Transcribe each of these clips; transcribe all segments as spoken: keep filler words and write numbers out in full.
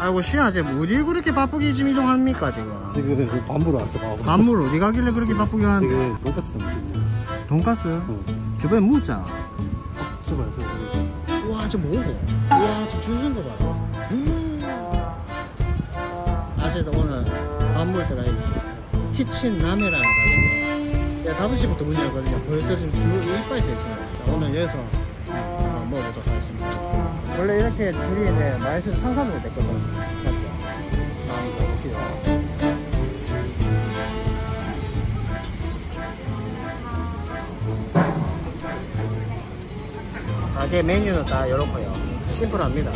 아이고 시아 지금 어디 그렇게 바쁘게 지금 이동합니까 지금? 지금 밤으로 왔어. 밤물 어디 가길래 그렇게 바쁘게 하는데? 지금 돈가스 음식 먹었어. 돈가스? 응. 저번에 묻자. 저번에서 우와 저 뭐고? 우와 저 줄 쓴 거 봐. 음. 아시죠 오늘 밥 먹을 때가 키친 라메라는 가게인데 다섯 시부터 문 열거든요. 벌써 지금 줄 이빨이 돼 있습니다. 오늘 여기서 어, 먹어보도록 하겠습니다. 원래 이렇게 줄이 네, 많이 상상으로 됐거든. 맞죠? 아, 이거 웃기다. 가게 메뉴는 다 이렇고요. 심플합니다.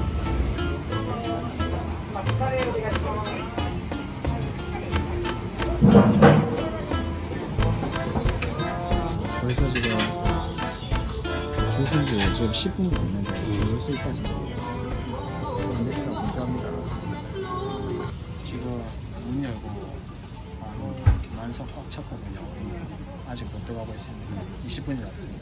벌써 지금 줄 쓴 지 지금 십 분도 없는데 벌써 이빨 썼습니다. 한 시간 먼저합니다. 지금 문 열고 바로 이렇게 만석 꽉 찼거든요. 아직 못 들어가고 있습니다. 이십 분이 났습니다.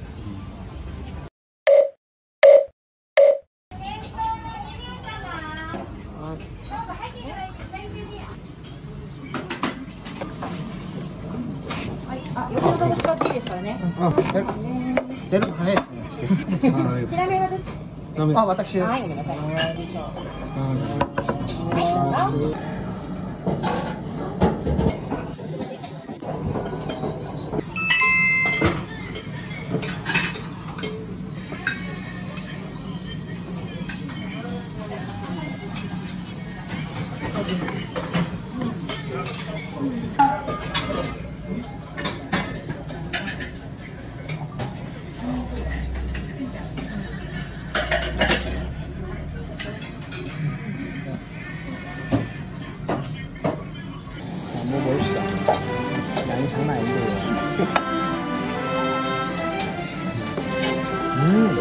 아, 요거도 똑같이 있어요, 네. 아, 내가 다 했어요. 아,私です。はい、ごめんなさい。먹어봅시다. 양이 장난 아닌데요. 음.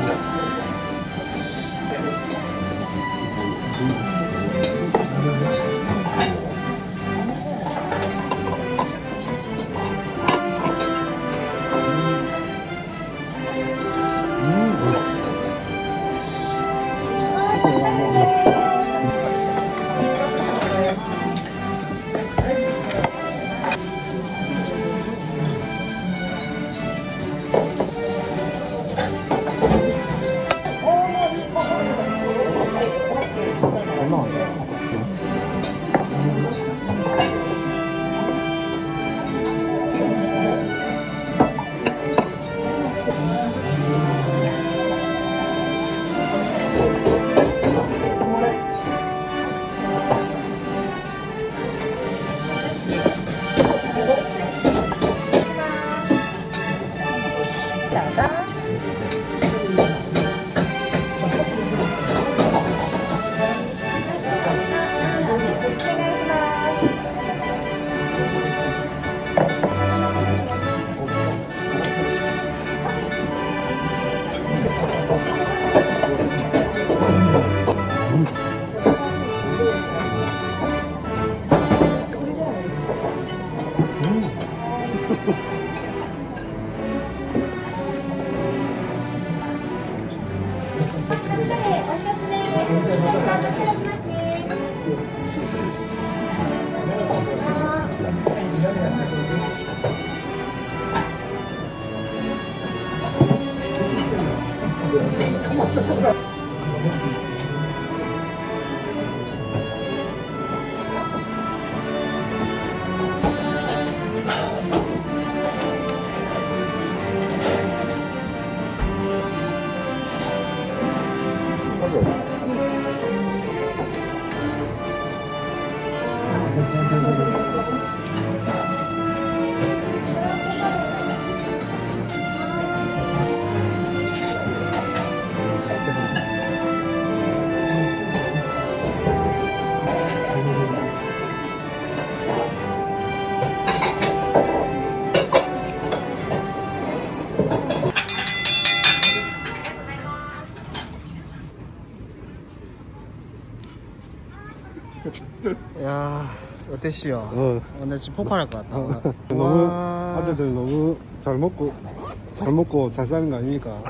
야, 어땠시요? 어. 오늘 지금 폭발할 것 같다. 어. 너무 아재들 너무 잘 먹고 잘 먹고 잘 사는 거 아닙니까?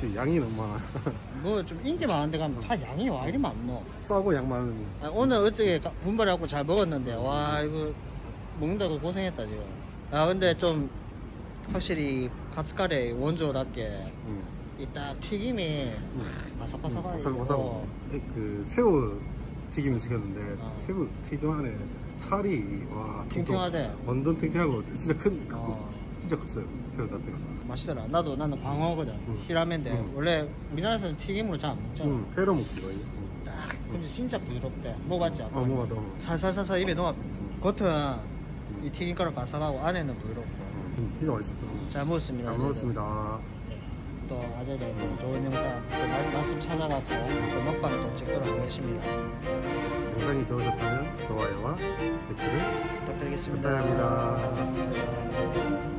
역시 양이 너무 많아. 뭐 좀 인기 많은데 가면 다 양이 와 이리 많노. 싸고 양 많은. 아, 오늘 어떻게 분발해갖고 잘 먹었는데 와 이거 먹는다고 고생했다 지금. 아 근데 좀 확실히 카츠카레 원조답게 응. 이 딱 튀김이 바삭바삭하고 바삭바삭. 그 새우 튀김을 시켰는데 어. 새우 튀김 안에 살이 와 탱탱하대. 완전 탱탱하고 진짜 큰 어. 진짜 컸어요 새우 자체가. 맛있더라. 나도 나는 광어거든. 응. 히라멘데 응. 원래 우리나라에서는 튀김으로 잘 안 먹잖아. 응, 회로 먹지 거의. 딱 근데 진짜 부드럽대. 먹어봤지? 아까? 어 먹어도. 살살살살 입에 녹아. 겉은 이 튀김가루 바삭하고 안에는 부드럽고. 음, 진짜 맛있었어. 잘 먹었습니다. 잘 먹었습니다. 또 아재들 또 좋은 영상 또 맛- 맛집 찾아가고 또 먹방 또 찍도록 하겠습니다. 영상이 좋으셨다면 좋아요와 댓글을 부탁드리겠습니다. 부탁드립니다. 감사합니다.